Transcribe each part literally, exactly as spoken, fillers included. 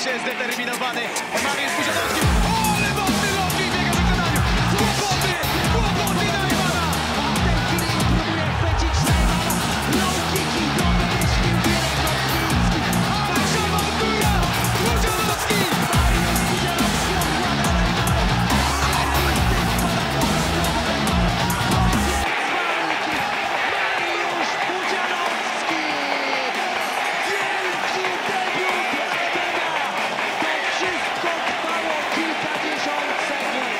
się zdeterminowany Mariusz Pudzianowski. O, ale mocny lądzik w jego wykonaniu. Kłopoty, kłopoty Najmana. A w tej chwili próbuje chwycić Najmana. Low kicki do wymyślił Gierek Rotwiński. Ale szamotuje Pudzianowski. Mariusz Pudzianowski okłada Najmana. Mariusz Pudzianowski. Wielki debiut Erdena. To wszystko trwało kilkadziesiąt sekund.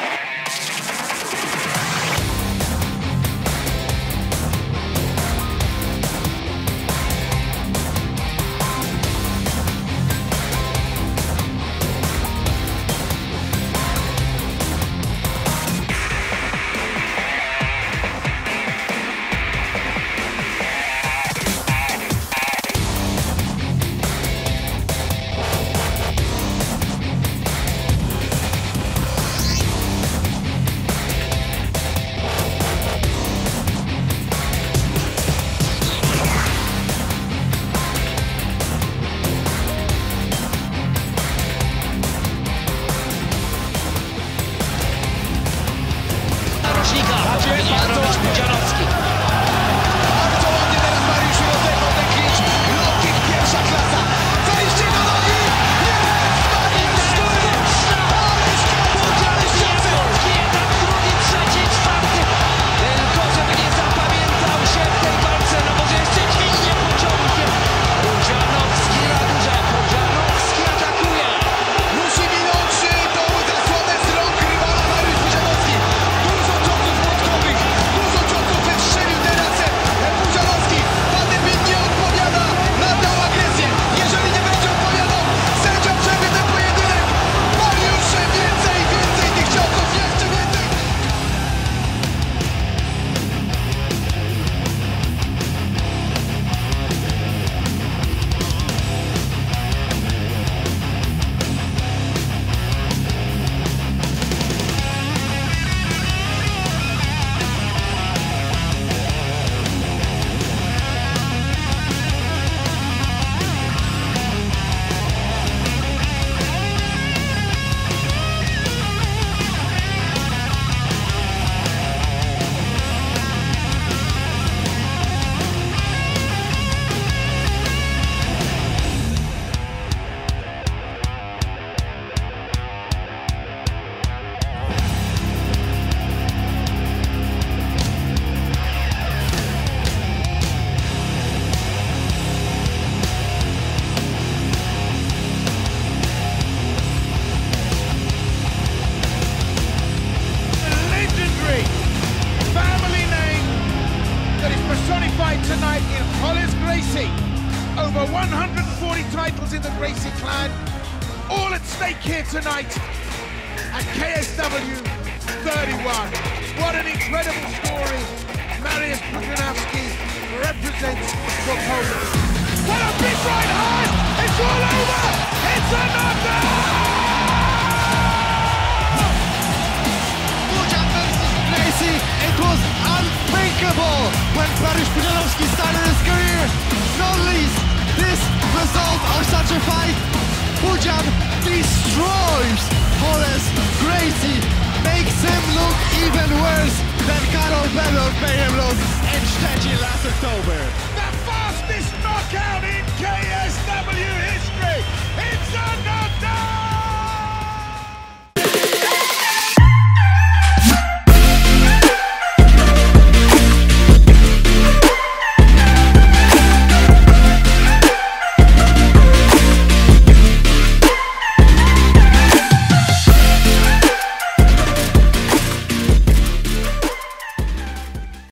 Narożnika, to powinien robić Pudzianowski. Bardzo ładnie teraz Mariusz rozegrał ten klincz. Low kick, pierwsza klasa. Zajście do nogi. Jest Mariusz, który... Ależ Pudzianowski, jeden, drugi, trzeci, czwarty. Tylko żeby nie zapamiętał się w tej walce, no może jeszcze dźwignie pociągiem. Pudzianowski na górze, Pudzianowski atakuje. Musi minąć tą zasłonę z rąk rywala Mariusz Pudzianowski. Dużo ciosów młotkowych, dużo ciosów wystrzelił teraz Pudzianowski. Padebin nie odpowiada na tę agresję. Jeżeli nie będzie odpowiadał, sędzia przerwie ten pojedynek. Mariusz więcej, więcej tych ciosów, jeszcze więcej. Legendary family name that is personified tonight in Hollis Gracie. Over one hundred forty titles in the Gracie clan, all at stake here tonight at K S W thirty-one. What an incredible story Mariusz Pudzianowski represents for Poland. What a big right hand! It's all over! It's a knockout! Pudzian versus Gracie, it was unthinkable when Mariusz Pudzianowski started his career. Not least, this result of such a fight. Pudzian destroys Hollis Gracie, makes him look even worse than Karol Bedor made him look in Szczecin last October. The fastest knockout